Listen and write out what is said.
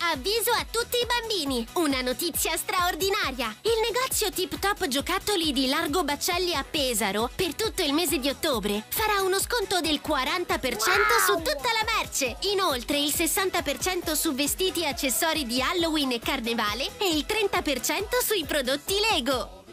Avviso a tutti i bambini! Una notizia straordinaria! Il negozio Tip Top Giocattoli di Largo Baccelli a Pesaro, per tutto il mese di ottobre, farà uno sconto del 40% su tutta la merce! Inoltre il 60% su vestiti e accessori di Halloween e Carnevale e il 30% sui prodotti Lego!